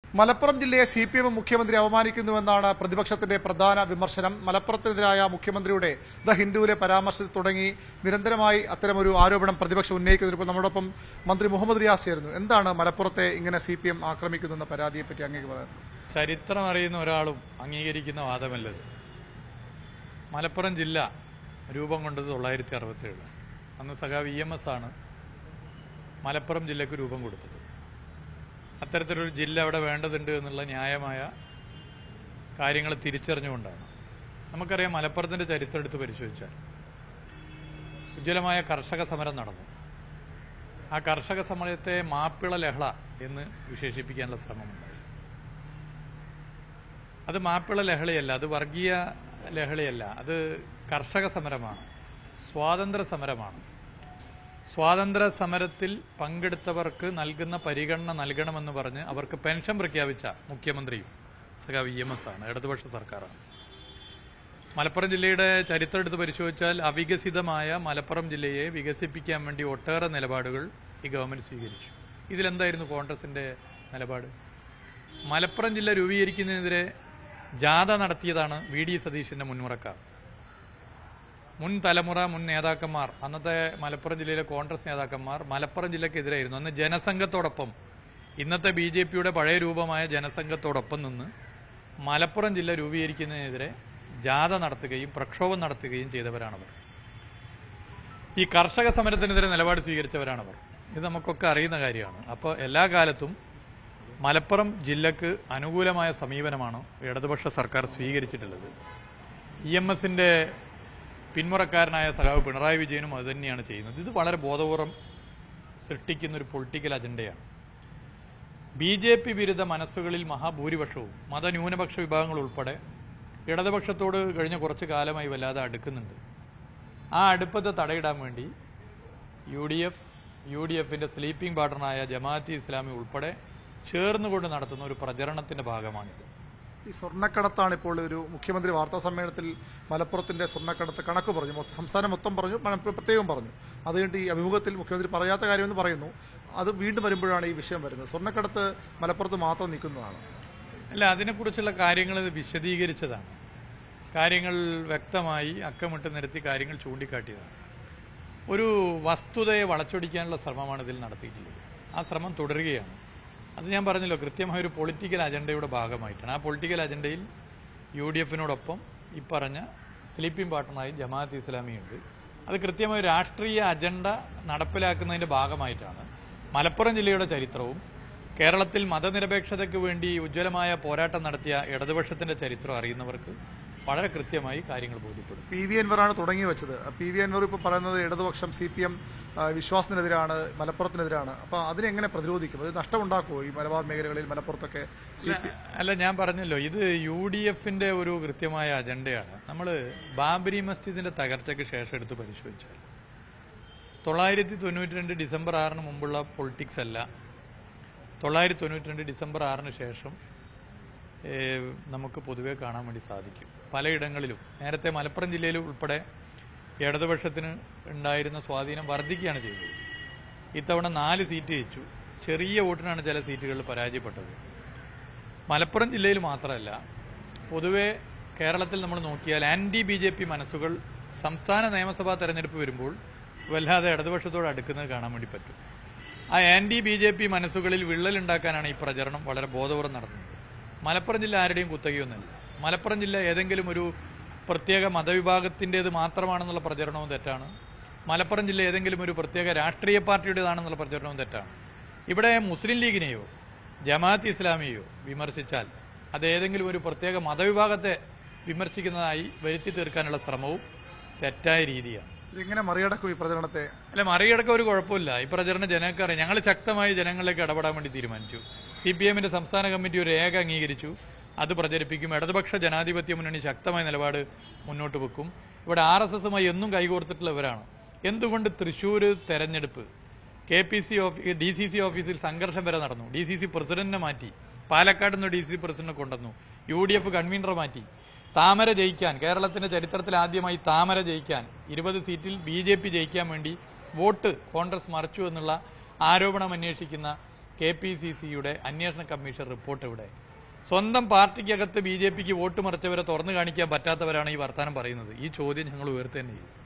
മലപ്പുറം ജില്ലയെ CPM മുഖ്യമന്ത്രി അവമാനിക്കുന്നുവെന്നാണ് പ്രതിപക്ഷത്തിന്റെ പ്രധാന വിമർശനം. മലപ്പുറത്തിനെതിരായ മുഖ്യമന്ത്രിയുടെ ദ ഹിന്ദുവിലെ പരാമർശത്തിൽ തുടങ്ങി നിരന്തരമായി അത്തരമൊരു ആരോപണം പ്രതിപക്ഷം ഉന്നയിക്കുന്നതിപ്പോൾ നമ്മോടൊപ്പം മന്ത്രി മുഹമ്മദ് റിയാസ് ചേരുന്നു. എന്താണ് മലപ്പുറത്തെ ഇങ്ങനെ CPM ആക്രമിക്കുന്നെന്ന പരാതിയെപ്പറ്റി അങ്ങേക്ക് പറയാൻ? ചരിത്രം അറിയുന്ന ഒരാളും അംഗീകരിക്കുന്ന വാദമല്ലത്. മലപ്പുറം ജില്ല രൂപം കൊണ്ടത് 1967. അന്ന് സഖാവ് EMS ആണ് മലപ്പുറം ജില്ലയ്ക്ക് രൂപം കൊടുത്തത്. അത്തരത്തിലൊരു ജില്ല അവിടെ വേണ്ടതുണ്ട് എന്നുള്ള ന്യായമായ കാര്യങ്ങൾ തിരിച്ചറിഞ്ഞുകൊണ്ടാണ്. നമുക്കറിയാം, മലപ്പുറത്തിൻ്റെ ചരിത്രം എടുത്ത് പരിശോധിച്ചാൽ ഉജ്ജ്വലമായ കർഷക സമരം നടന്നു. ആ കർഷക സമരത്തെ മാപ്പിള ലഹള എന്ന് വിശേഷിപ്പിക്കാനുള്ള ശ്രമമുണ്ടായി. അത് മാപ്പിള ലഹളയല്ല, അത് വർഗീയ ലഹളയല്ല, അത് കർഷക സമരമാണ്, സ്വാതന്ത്ര്യ സമരമാണ്. സ്വാതന്ത്ര്യ സമരത്തിൽ പങ്കെടുത്തവർക്ക് നൽകുന്ന പരിഗണന നൽകണമെന്ന് പറഞ്ഞ് അവർക്ക് പെൻഷൻ പ്രഖ്യാപിച്ച മുഖ്യമന്ത്രിയും സഖാവ് EMS ആണ്, ഇടതുപക്ഷ സർക്കാരാണ്. മലപ്പുറം ജില്ലയുടെ ചരിത്രം എടുത്ത് പരിശോധിച്ചാൽ അവികസിതമായ മലപ്പുറം ജില്ലയെ വികസിപ്പിക്കാൻ വേണ്ടി ഒട്ടേറെ നിലപാടുകൾ ഈ ഗവൺമെന്റ് സ്വീകരിച്ചു. ഇതിലെന്തായിരുന്നു കോൺഗ്രസിന്റെ നിലപാട്? മലപ്പുറം ജില്ല രൂപീകരിക്കുന്നതിനെതിരെ ജാഥ നടത്തിയതാണ് VD സതീശന്റെ മുൻമുറക്കാർ. മുൻ തലമുറ, മുൻ നേതാക്കന്മാർ, അന്നത്തെ മലപ്പുറം ജില്ലയിലെ കോൺഗ്രസ് നേതാക്കന്മാർ മലപ്പുറം ജില്ലക്കെതിരായിരുന്നു. അന്ന് ജനസംഘത്തോടൊപ്പം, ഇന്നത്തെ BJPയുടെ പഴയ രൂപമായ ജനസംഘത്തോടൊപ്പം നിന്ന് മലപ്പുറം ജില്ല രൂപീകരിക്കുന്നതിനെതിരെ ജാഥ നടത്തുകയും പ്രക്ഷോഭം നടത്തുകയും ചെയ്തവരാണവർ. ഈ കർഷക സമരത്തിനെതിരെ നിലപാട് സ്വീകരിച്ചവരാണവർ. ഇത് നമുക്കൊക്കെ അറിയുന്ന കാര്യമാണ്. അപ്പോൾ എല്ലാ കാലത്തും മലപ്പുറം ജില്ലക്ക് അനുകൂലമായ സമീപനമാണ് ഇടതുപക്ഷ സർക്കാർ സ്വീകരിച്ചിട്ടുള്ളത്. EMSന്റെ പിന്മുറക്കാരനായ സഖാവ് പിണറായി വിജയനും അതുതന്നെയാണ് ചെയ്യുന്നത്. ഇത് വളരെ ബോധപൂർവം സൃഷ്ടിക്കുന്നൊരു പൊളിറ്റിക്കൽ അജണ്ടയാണ്. BJP വിരുദ്ധ മനസ്സുകളിൽ മഹാഭൂരിപക്ഷവും മതന്യൂനപക്ഷ വിഭാഗങ്ങൾ ഉൾപ്പെടെ ഇടതുപക്ഷത്തോട് കഴിഞ്ഞ കുറച്ചു കാലമായി വല്ലാതെ അടുക്കുന്നുണ്ട്. ആ അടുപ്പത്തെ തടയിടാൻ വേണ്ടി UDFന്റെ സ്ലീപ്പിംഗ് പാർട്ണറായ ജമാഅത്തെ ഇസ്ലാമി ഉൾപ്പെടെ ചേർന്നുകൊണ്ട് നടത്തുന്ന ഒരു പ്രചരണത്തിന്റെ ഭാഗമാണിത്. ഈ സ്വർണ്ണക്കടത്താണ് ഇപ്പോൾ ഒരു മുഖ്യമന്ത്രി വാർത്താ സമ്മേളനത്തിൽ മലപ്പുറത്തിന്റെ സ്വർണ്ണക്കടത്ത് കണക്ക് പറഞ്ഞു, സംസ്ഥാനം മൊത്തം പറഞ്ഞു, മലപ്പുറം പ്രത്യേകം പറഞ്ഞു. അതുകൊണ്ട് ഈ അഭിമുഖത്തിൽ മുഖ്യമന്ത്രി പറയാത്ത കാര്യമെന്ന് പറയുന്നു. അത് വീണ്ടും വരുമ്പോഴാണ് ഈ വിഷയം വരുന്നത്. സ്വർണ്ണക്കടത്ത് മലപ്പുറത്ത് മാത്രം നിൽക്കുന്നതാണ്. അല്ല, അതിനെക്കുറിച്ചുള്ള കാര്യങ്ങൾ വിശദീകരിച്ചതാണ്. കാര്യങ്ങൾ വ്യക്തമായി അക്കമിട്ട് നിരത്തി കാര്യങ്ങൾ ചൂണ്ടിക്കാട്ടിയതാണ്. ഒരു വസ്തുതയെ വളച്ചൊടിക്കാനുള്ള ശ്രമമാണ് ഇതിൽ നടത്തിയിട്ടുള്ളത്. ആ ശ്രമം തുടരുകയാണ്. അത് ഞാൻ പറഞ്ഞല്ലോ, കൃത്യമായ ഒരു പൊളിറ്റിക്കൽ അജണ്ടയുടെ ഭാഗമായിട്ടാണ്. ആ പൊളിറ്റിക്കൽ അജണ്ടയിൽ UDFനോടൊപ്പം ഈ പറഞ്ഞ സ്ലീപ്പിംഗ് പാർട്ണറായി ജമാഅത്തെ ഇസ്ലാമിയുണ്ട്. അത് കൃത്യമായ രാഷ്ട്രീയ അജണ്ട നടപ്പിലാക്കുന്നതിൻ്റെ ഭാഗമായിട്ടാണ്. മലപ്പുറം ജില്ലയുടെ ചരിത്രവും കേരളത്തിൽ മതനിരപേക്ഷതയ്ക്ക് വേണ്ടി ഉജ്ജ്വലമായ പോരാട്ടം നടത്തിയ ഇടതുപക്ഷത്തിന്റെ ചരിത്രം അറിയുന്നവർക്ക് വളരെ കൃത്യമായി കാര്യങ്ങൾ ബോധ്യപ്പെടും. PV അൻവറാണ് തുടങ്ങി വെച്ചത്. PV അൻവർ ഇപ്പോൾ പറയുന്നത് ഇടതുപക്ഷം CPM വിശ്വാസത്തിനെതിരാണ്, മലപ്പുറത്തിനെതിരാണ്. അപ്പോൾ അതിനെങ്ങനെ പ്രതിരോധിക്കും? അത് നഷ്ടമുണ്ടാക്കുമോ ഈ മലബാർ മേഖലകളിൽ, മലപ്പുറത്തൊക്കെ? അല്ല, ഞാൻ പറഞ്ഞല്ലോ, ഇത് UDFന്റെ ഒരു കൃത്യമായ അജണ്ടയാണ്. നമ്മൾ ബാബരി മസ്ജിദിന്റെ തകർച്ചയ്ക്ക് ശേഷം എടുത്ത് പരിശോധിച്ചാൽ 992 ഡിസംബർ 6 മുമ്പുള്ള പൊളിറ്റിക്സ് അല്ല 992 ഡിസംബർ 6 ശേഷം നമുക്ക് പൊതുവെ കാണാൻ വേണ്ടി സാധിക്കും. പലയിടങ്ങളിലും നേരത്തെ മലപ്പുറം ജില്ലയിൽ ഉൾപ്പെടെ ഇടതുപക്ഷത്തിന് ഉണ്ടായിരുന്ന സ്വാധീനം വർദ്ധിക്കുകയാണ് ചെയ്തത്. ഇത്തവണ 4 സീറ്റ് ജയിച്ചു. ചെറിയ വോട്ടിനാണ് ചില സീറ്റുകളിൽ പരാജയപ്പെട്ടത്. മലപ്പുറം ജില്ലയിൽ മാത്രമല്ല, പൊതുവെ കേരളത്തിൽ നമ്മൾ നോക്കിയാൽ BJP മനസ്സുകൾ സംസ്ഥാന നിയമസഭാ തെരഞ്ഞെടുപ്പ് വരുമ്പോൾ വല്ലാതെ ഇടതുപക്ഷത്തോട് അടുക്കുന്നത് കാണാൻ വേണ്ടി പറ്റും. ആ BJP മനസ്സുകളിൽ വിള്ളലുണ്ടാക്കാനാണ് ഈ പ്രചരണം വളരെ ബോധപൂർവ്വം നടത്തുന്നത്. മലപ്പുറം ജില്ല ആരുടെയും കുത്തകയൊന്നുമില്ല. മലപ്പുറം ജില്ല ഏതെങ്കിലും ഒരു പ്രത്യേക മതവിഭാഗത്തിൻ്റേത് മാത്രമാണെന്നുള്ള പ്രചരണവും തെറ്റാണ്. മലപ്പുറം ജില്ല ഏതെങ്കിലും ഒരു പ്രത്യേക രാഷ്ട്രീയ പാർട്ടിയുടേതാണെന്നുള്ള പ്രചരണവും തെറ്റാണ്. ഇവിടെ മുസ്ലിം ലീഗിനെയോ ജമാഅത്തെ ഇസ്ലാമിയെയോ വിമർശിച്ചാൽ അത് ഏതെങ്കിലും ഒരു പ്രത്യേക മതവിഭാഗത്തെ വിമർശിക്കുന്നതായി വരുത്തി തീർക്കാനുള്ള ശ്രമവും തെറ്റായ രീതിയാണ്. ഇതെങ്ങനെ മറികടക്കും ഈ പ്രചരണത്തെ? അല്ല, മറികടക്കം ഒരു കുഴപ്പമില്ല. ഈ പ്രചരണം ജനങ്ങൾക്ക് അറിയാം. ഞങ്ങൾ ശക്തമായി ജനങ്ങളിലേക്ക് ഇടപെടാൻ വേണ്ടി തീരുമാനിച്ചു. CPMന്റെ സംസ്ഥാന കമ്മിറ്റി ഒരു രേഖ അംഗീകരിച്ചു. അത് പ്രചരിപ്പിക്കും. ഇടതുപക്ഷ ജനാധിപത്യ മുന്നണി ശക്തമായ നിലപാട് മുന്നോട്ട് വെക്കും. ഇവിടെ RSSുമായി എന്നും കൈകോർത്തിട്ടുള്ളവരാണ്. എന്തുകൊണ്ട് തൃശ്ശൂർ തെരഞ്ഞെടുപ്പ് DCC ഓഫീസിൽ സംഘർഷം വരെ നടന്നു? DCC പ്രസിഡന്റിനെ മാറ്റി, പാലക്കാട് നിന്ന് DCC പ്രസിഡന്റിനെ കൊണ്ടുവന്നു, UDF കൺവീനറെ മാറ്റി. താമര ജയിക്കാൻ, കേരളത്തിന്റെ ചരിത്രത്തിൽ ആദ്യമായി താമര ജയിക്കാൻ 20 സീറ്റിൽ BJP ജയിക്കാൻ വേണ്ടി വോട്ട് കോൺഗ്രസ് മറിച്ചു എന്നുള്ള ആരോപണം അന്വേഷിക്കുന്ന KPCCയുടെ അന്വേഷണ കമ്മീഷൻ റിപ്പോർട്ട് എവിടെ? സ്വന്തം പാർട്ടിക്കകത്ത് BJPക്ക് വോട്ട് മറിച്ചവരെ തുറന്നു കാണിക്കാൻ പറ്റാത്തവരാണ് ഈ വർത്തമാനം പറയുന്നത്. ഈ ചോദ്യം ഞങ്ങൾ ഉയർത്തുതന്നെ ചെയ്യും.